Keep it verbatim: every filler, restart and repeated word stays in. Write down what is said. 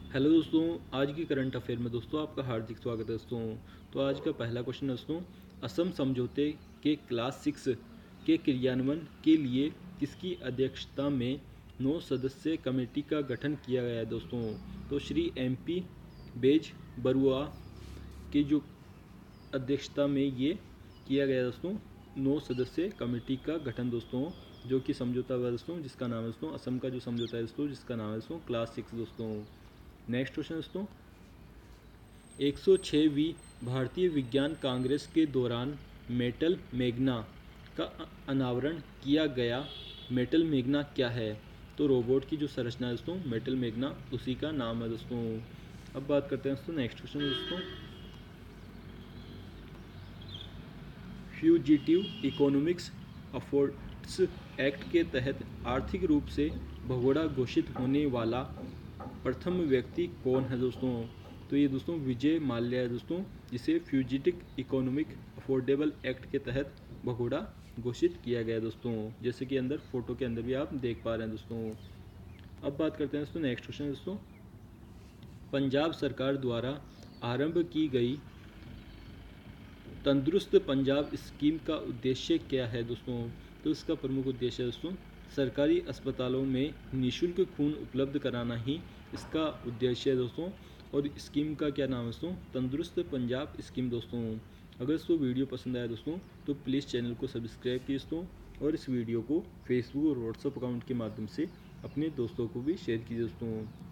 Hello दोस्तों, आज की करंट अफेयर में दोस्तों आपका हार्दिक स्वागत है दोस्तों। तो आज का पहला क्वेश्चन है दोस्तों, असम समझौते के क्लास सिक्स के क्रियान्वयन के लिए किसकी अध्यक्षता में नौ सदस्यीय कमेटी का गठन किया गया है दोस्तों। तो Shri M P Bezbaruah की जो अध्यक्षता में ये किया गया दोस्तों नौ सदस्यीय कमेटी का गठन दोस्तों, जो कि समझौता हुआ दोस्तों, जिसका नाम है दोस्तों असम का जो समझौता है दोस्तों, जिसका नाम है दोस्तों क्लास सिक्स दोस्तों। नेक्स्ट क्वेश्चन दोस्तों, एक सौ छहवीं भारतीय विज्ञान कांग्रेस के दौरान मेटल मैग्ना का अनावरण किया गया। मेटल मैग्ना क्या है? तो रोबोट की जो संरचना है दोस्तों मेटल मैग्ना, उसी का नाम है दोस्तों। अब बात करते हैं दोस्तों नेक्स्ट क्वेश्चन दोस्तों, फ्यूजिटिव इकोनॉमिक्स अफोर्ड्स एक्ट के तहत आर्थिक रूप से भगोड़ा घोषित होने वाला प्रथम व्यक्ति कौन है दोस्तों। तो ये दोस्तों विजय माल्या है दोस्तों, जिसे फ्यूजिटिव इकोनॉमिक अफोर्डेबल एक्ट के तहत भगोड़ा घोषित किया गया दोस्तों, जैसे कि अंदर फोटो के अंदर भी आप देख पा रहे हैं दोस्तों। अब बात करते हैं दोस्तों नेक्स्ट क्वेश्चन दोस्तों, पंजाब सरकार द्वारा आरंभ की गई तंदुरुस्त पंजाब स्कीम का उद्देश्य क्या है दोस्तों। तो इसका प्रमुख उद्देश्य है दोस्तों सरकारी अस्पतालों में निःशुल्क खून उपलब्ध कराना ही इसका उद्देश्य है दोस्तों। और स्कीम का क्या नाम है दोस्तों, तंदुरुस्त पंजाब स्कीम दोस्तों। अगर दोस्तों वीडियो पसंद आया दोस्तों तो प्लीज़ चैनल को सब्सक्राइब कीजिए दोस्तों, और इस वीडियो को फेसबुक और व्हाट्सएप अकाउंट के माध्यम से अपने दोस्तों को भी शेयर कीजिए दोस्तों।